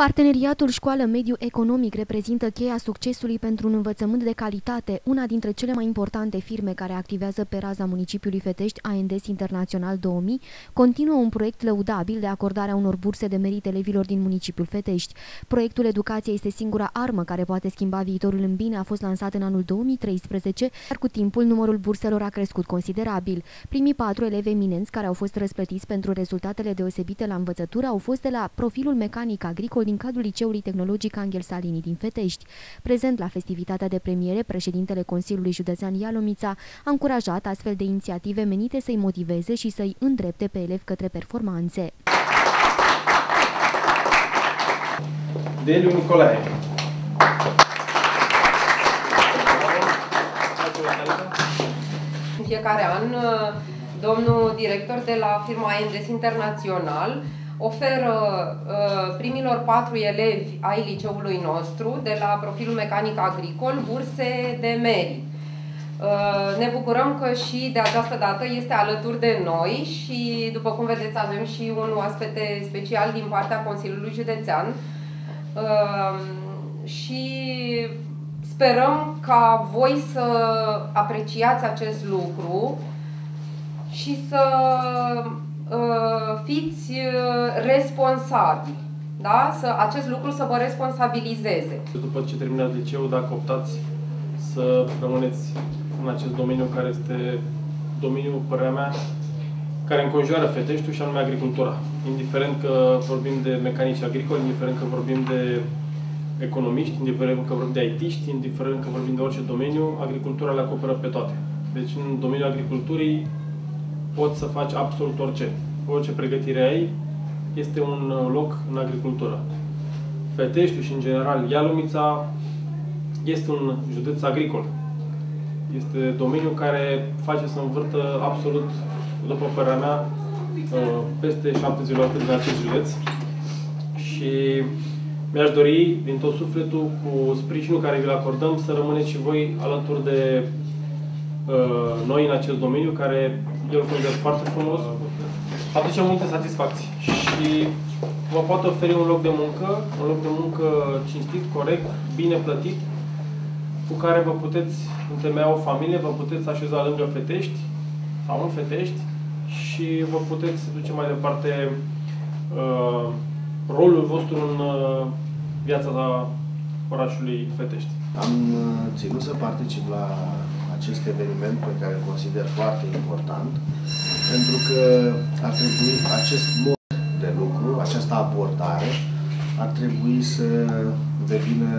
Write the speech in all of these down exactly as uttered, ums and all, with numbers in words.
Parteneriatul școală-mediu economic reprezintă cheia succesului pentru un învățământ de calitate. Una dintre cele mai importante firme care activează pe raza municipiului Fetești, A N D E S Internațional două mii, continuă un proiect lăudabil de acordarea unor burse de merit elevilor din municipiul Fetești. Proiectul Educația este singura armă care poate schimba viitorul în bine a fost lansat în anul două mii treisprezece, iar cu timpul numărul burselor a crescut considerabil. Primii patru elevi eminenți care au fost răsplătiți pentru rezultatele deosebite la învățătură au fost de la profilul mecanic agricol din cadrul Liceului Tehnologic Angel Salini din Fetești. Prezent la festivitatea de premiere, președintele Consiliului Județean Ialomița a încurajat astfel de inițiative menite să-i motiveze și să-i îndrepte pe elevi către performanțe. Deliu Nicolae. În fiecare an, domnul director de la firma A N D E S Internațional oferă uh, primilor patru elevi ai liceului nostru de la profilul mecanic agricol burse de merit. Uh, ne bucurăm că și de această dată este alături de noi și, după cum vedeți, avem și un oaspete special din partea Consiliului Județean. Uh, și sperăm ca voi să apreciați acest lucru și să fiți responsabili, da? Să, acest lucru să vă responsabilizeze. După ce terminați liceul, dacă optați să rămâneți în acest domeniu, care este domeniul, părerea mea, care înconjoară Feteștiul, și anume agricultura. Indiferent că vorbim de mecanici agricoli, indiferent că vorbim de economiști, indiferent că vorbim de I T-ști, indiferent că vorbim de orice domeniu, agricultura le acoperă pe toate. Deci în domeniul agriculturii poți să faci absolut orice. Orice pregătire ai, este un loc în agricultură. Feteștiul și, în general, Ialomița este un județ agricol. Este domeniul care face să învârtă absolut, după părerea mea, peste șaptezeci la sută din acest județ. Și mi-aș dori, din tot sufletul, cu sprijinul care vi-l acordăm, să rămâneți și voi alături de uh, noi în acest domeniu, care eu îl consider foarte frumos, aduce multe satisfacții și vă poate oferi un loc de muncă, un loc de muncă cinstit, corect, bine plătit, cu care vă puteți întemeia o familie, vă puteți așeza lângă Fetești sau în Fetești și vă puteți duce mai departe uh, rolul vostru în uh, viața orașului Fetești. Am ținut să particip la acest eveniment pe care îl consider foarte important, pentru că ar trebui acest mod de lucru, această abordare, ar trebui să devină,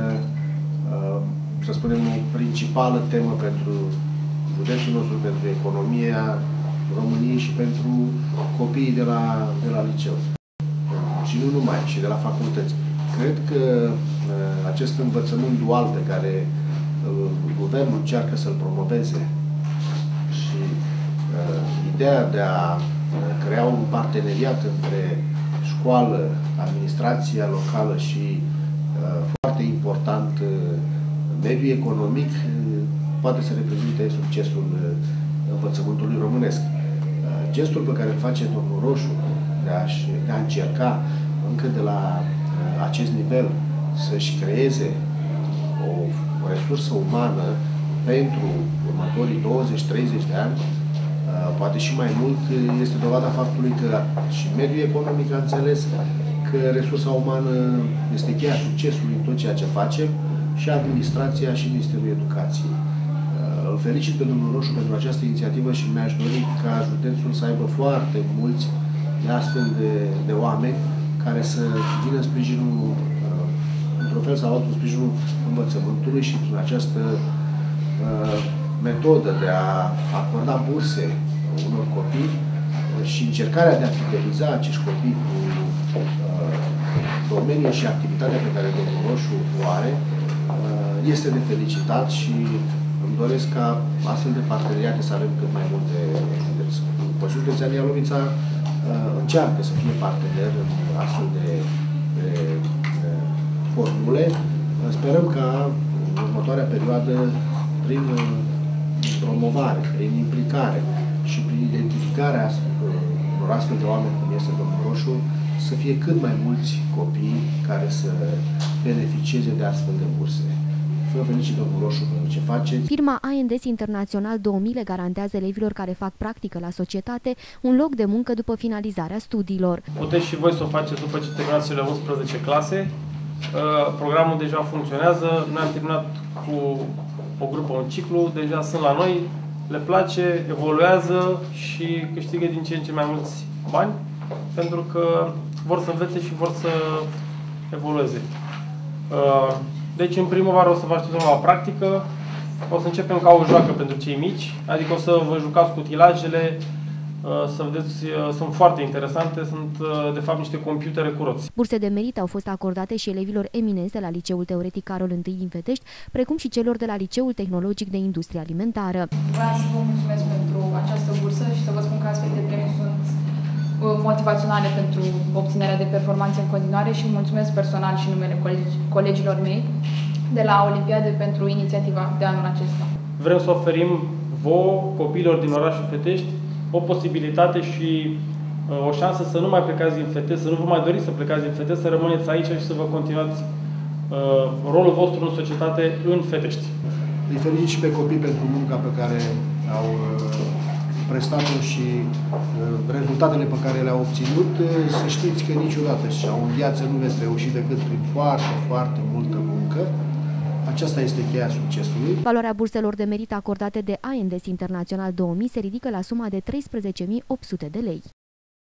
să spunem, o principală temă pentru județul nostru, pentru economia României și pentru copiii de la, de la liceu. Și nu numai, și de la facultăți. Cred că acest învățământ dual pe care guvernul încearcă să-l promoveze și uh, ideea de a crea un parteneriat între școală, administrația locală și, uh, foarte important, uh, mediul economic, uh, poate să reprezinte succesul uh, învățământului românesc. Uh, gestul pe care îl face domnul Roșu de a, de a încerca încă de la uh, acest nivel să-și creeze o o resursă umană pentru următorii douăzeci treizeci de ani, poate și mai mult, este dovada faptului că și mediul economic a înțeles că resursa umană este cheia succesului în tot ceea ce facem, și administrația și Ministerul Educației. Îl felicit pe domnul Roșu pentru această inițiativă și mi-aș dori ca județul să aibă foarte mulți de astfel de, de oameni care să vină în sprijinul, într-un fel sau altul, în sprijinul învățământului și prin această uh, metodă de a acorda burse unor copii și încercarea de a fideliza acești copii cu uh, domeniul și activitatea pe care domnul Roșu o are, uh, este de felicitat și îmi doresc ca astfel de parteneriate să avem cât mai multe județ. Consiliul Județean Ialomița uh, încearcă să fie partener în astfel de, de, de formule. Sperăm ca în următoarea perioadă, prin promovare, prin implicare și prin identificarea unor astfel de oameni cum este domnul Roșu, să fie cât mai mulți copii care să beneficieze de astfel de burse. Vă felicit, domnul Roșu, pentru ce faceți. Firma A N D S Internațional două mii le garantează elevilor care fac practică la societate un loc de muncă după finalizarea studiilor. Puteți și voi să o faceți după ce terminați cele unsprezece clase. Programul deja funcționează, noi am terminat cu o grupă, un ciclu, deja sunt la noi, le place, evoluează și câștigă din ce în ce mai mulți bani, pentru că vor să învețe și vor să evolueze. Deci, în primăvară o să vă așteptăm la practică, o să începem ca o joacă pentru cei mici, adică o să vă jucați cu utilajele, să vedeți, sunt foarte interesante, sunt de fapt niște computere cu roți. Burse de merit au fost acordate și elevilor eminenți de la Liceul Teoretic Carol I din Fetești, precum și celor de la Liceul Tehnologic de Industrie Alimentară. Vreau să vă mulțumesc pentru această bursă și să vă spun că astfel de premii sunt motivaționale pentru obținerea de performanțe în continuare și mulțumesc personal și numele colegi, colegilor mei de la Olimpiade pentru inițiativa de anul acesta. Vrem să oferim vouă, copiilor din orașul Fetești, o posibilitate și uh, o șansă să nu mai plecați din Fetești, să nu vă mai doriți să plecați din Fetești, să rămâneți aici și să vă continuați uh, rolul vostru în societate în Fetești. Îi felicit și pe copii pentru munca pe care au uh, prestat-o și uh, rezultatele pe care le-au obținut. Uh, să știți că niciodată și în viață nu veți reuși decât prin foarte, foarte multă muncă. Aceasta este cheia succesului. Valoarea burselor de merit acordate de A N D S Internațional două mii se ridică la suma de treisprezece mii opt sute de lei.